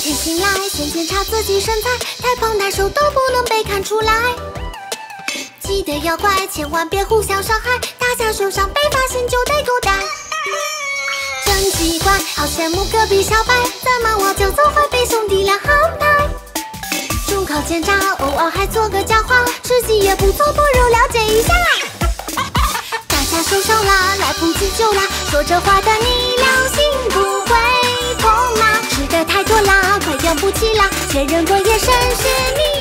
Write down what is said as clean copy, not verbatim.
天醒来，先检查自己身材，太胖太瘦都不能被看出来。记得要乖，千万别互相伤害，大家受伤被发现就得狗带。真奇怪，好羡慕隔壁小白，怎么我就总会被兄弟俩安排？中考检查，偶尔还做个假话，吃鸡也不错，不如了解一下。大家受伤啦，来捧起酒啦，说这话的你良心不会痛吗？吃的太多啦，快养不起啦，确认过眼神是你。